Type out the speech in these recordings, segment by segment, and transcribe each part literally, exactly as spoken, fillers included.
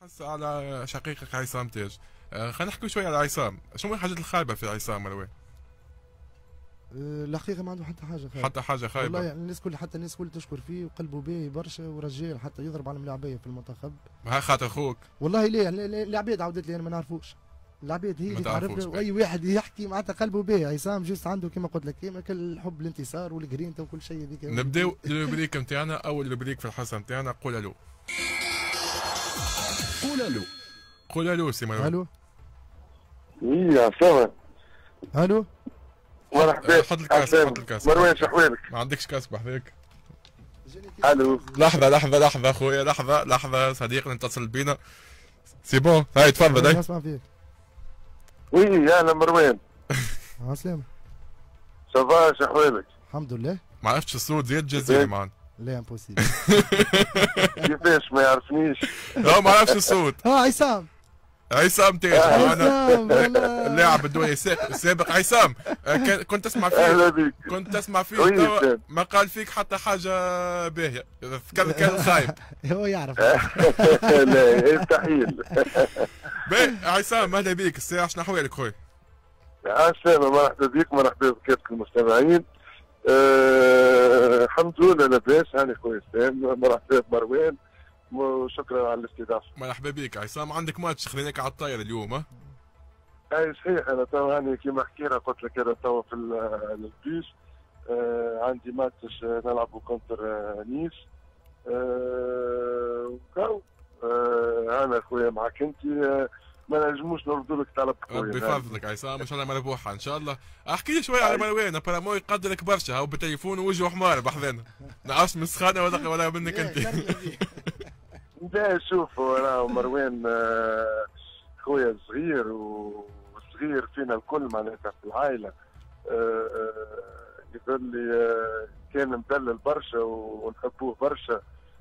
حس على شقيقك عصام تاج. آه، خلينا نحكي شوي على عصام، شنو هي الحاجات الخايبه في عصام مروان؟ أه، الحقيقة ما عنده حتى حاجة خايبة. حتى حاجه خايبه والله يعني الناس كل حتى الناس كل تشكر فيه وقلبه باهي برشا ورجال حتى يضرب على الملاعبية في المنتخب. ها خاطر خوك. والله ليه يعني العباد عودت لي انا ما نعرفوش. العباد هي اللي تعرفنا واي واحد يحكي معناتها قلبه باهي. عصام جوست عنده كما قلت لك كيما كل حب الانتصار والجرينتا وكل شيء هذيك. نبداو الروبريك نتاعنا، اول روبريك في الحصه نتاعنا قول الو. قول الو. قول الو سي مروان. الو. اي عساوة. الو. مرحبا. حط الكاس حط الكاس. مروان شحوالك؟ ما عندكش كاس بحذاك. الو. لحظه لحظه لحظه اخويا، لحظه لحظه صديقنا اتصل بينا. سي بون هاي تفضل. هاي نسمع فيك. وي انا مروان. عسلامة. صافا شحوالك؟ الحمد لله. ما عرفتش الصوت زياد جزيري معنا. لا امبوسيبل. كيفاش ما يعرفنيش؟ لا ما عرفتش الصوت. اه عصام. عصام تاج عصام اللاعب الدولي السابق. عصام كنت تسمع فيه. اهلا بك. كنت تسمع فيه توا ما قال فيك حتى حاجه باهيه، كان كان خايب. هو يعرف. لا يستحيل. باهي عصام اهلا بيك، الساعه شنو احوالك خويا؟ عسلامة، مرحبا بك، مرحبا بكافة المستمعين. أه الحمد لله لاباس، هاني كويس. مرحبا بمروان وشكرا على الاستضافة. مرحبا بك عصام. عندك ماتش خليناك على الطاير اليوم ها؟ اي صحيح، انا تو هاني كيما حكينا قلت لك انا تو في البيس. آه عندي ماتش نلعبوا كونتر آه نيس. آه وكاو آه انا خويا معك انت. آه ما نجموش نردوا لك طلب خويا. بفضلك عصام ان شاء الله مربوحه ان شاء الله. احكي لي شوي على مروان. بارامو يقدرك برشا، هو بالتليفون وجهه حمار بحذانا. نعرفش من سخانه ولا ولا منك انت. لا شوف راه مروان آه خويا صغير وصغير فينا الكل معناتها في العائله. يقول لي آه كان مدلل برشا ونحبوه برشا.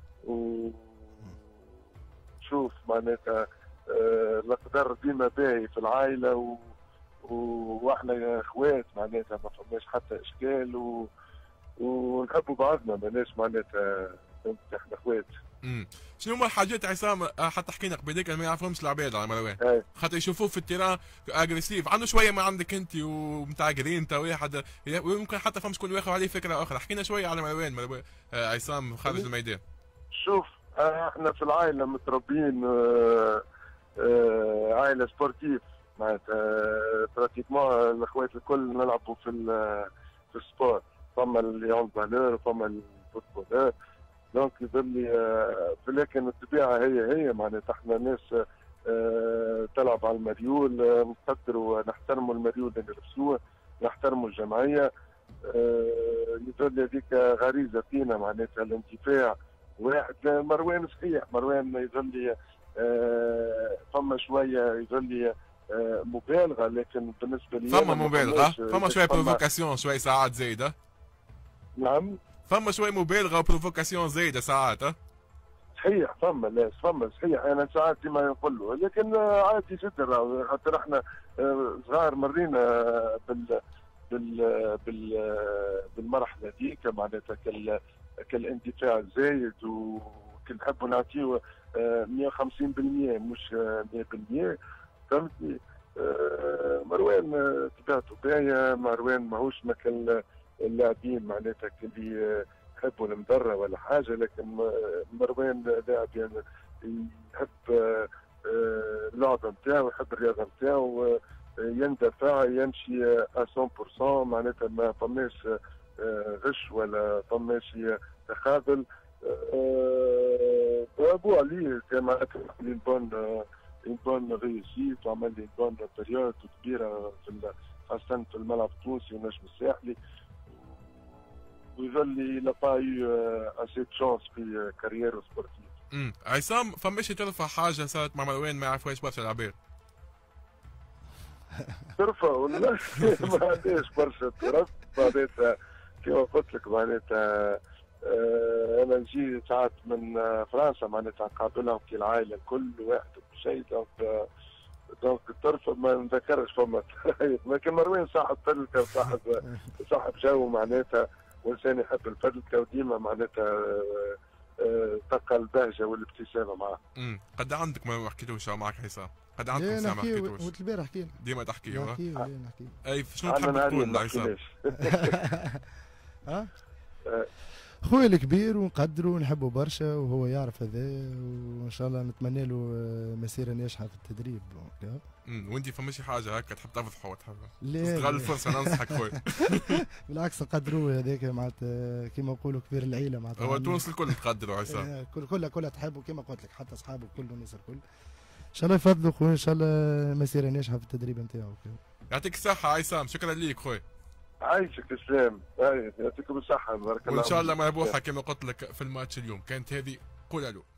وشوف معناتها آه القدر ديما باهي في العائله و... واحنا اخوات معناتها ما فماش حتى اشكال و... ونحبوا بعضنا ماناش معناتها احنا اخوات. امم شنو هما الحاجات عصام حتى حكينا قبيلك ما يعرفهمش العباد على مروان؟ خاطر يشوفوه في التيران اجريسيف، عنده شويه ما عندك انت ومتاع جرينتا واحد، ويمكن حتى فهمش كل واحد عليه فكره اخرى. حكينا شويه على مروان مروان آه عصام خارج الميدان. شوف آه احنا في العائله متربيين آه آه عائله سبورتيف معناتها براتيكمون الاخوات الكل نلعبوا في في السبور. فما اللي عند فالور وفما الفوتبولور. دونك يظل لكن الطبيعه هي هي معناتها احنا ناس اه تلعب على المريول. اه نقدروا نحترموا المريول اللي نلبسوه، نحترموا الجمعيه. اه يظل هذيك غريزه فينا معناتها الاندفاع. واحد مروان صحيح، مروان يظل اه فما شويه يظل اه مبالغه، لكن بالنسبه لي فما مبالغه، فما شويه بروفوكاسيون شويه ساعات زايده. نعم فما شوي مبالغه وبروفوكاسيون زايده ساعات. ها صحيح فما لا فما صحيح. انا ساعات ديما نقول له، لكن عادي جدا خاطر احنا صغار مرينا بال بال بال بالمرحله هذيك معناتها كال كالاندفاع الزايد، وكنحبوا نعطيو مية وخمسين بالمية مش مية بالمية. فهمتني؟ مروان طبيعته باهيه، مروان ماهوش مثل اللاعبين معناتها اللي يحبوا المدرة ولا حاجة، لكن مروان لاعب يعني يحب اللعبة نتاعو، يحب الرياضة نتاعو، يندفع يمشي مية بالمية معناتها ما فماش غش ولا فماش تخاذل. برافو عليه كان معناتها une bonne une bonne réussite وعمل لي une bonne période كبيرة في خاصة في الملعب التونسي والنجم الساحلي. ويظل لا با يو اسي تشانس في كارير سبورتيف. امم عصام فماش ترفع حاجه صارت مع مروان ما يعرفوهاش برشا العباد؟ ترفع ولا ما عندهاش برشا ترف معناتها كيما قلت لك معناتها. آه انا نجي ساعات من فرنسا معناتها نقابلهم في العائله كل واحد بشيء. دونك دونك ترفض ما نذكرش فما. لكن مروان صاحب فلكه وصاحب صاحب جو معناتها، وانسان يحب الفلكه وديما معناتها تلقى البهجه والابتسامه معاه. امم قد عندك ما حكيتوش معك حسام؟ قد عندكم ساعه ما حكيتوش؟ قلت البارح حكينا ديما تحكيوا. نحكيو نحكيو. اي شنو تحب تقول لعصام؟ ها؟ خويا الكبير ونقدره ونحبه برشا وهو يعرف هذا، وان شاء الله نتمنى له مسيره ناجحه في التدريب. امم وانت فما شي حاجه هكا تحب تفضحوا تحب لا تستغل الفرصه ننصحك خويا؟ بالعكس نقدروه هذاك معناتها كيما نقولوا كبير العيله معناتها. هو تونس الكل تقدروا عصام. كل كلها كلها تحبه كيما قلت لك، حتى اصحابه كل الناس الكل. ان شاء الله يفضلوا خويا، ان شاء الله مسيره ناجحه في التدريب نتاعو. يعطيك الصحه عصام، شكرا ليك خويا. عايشك اسلام، يعطيكم الصحه بارك الله. وان شاء الله مربوحه كما قلت لك في الماتش اليوم. كانت هذه قول الو.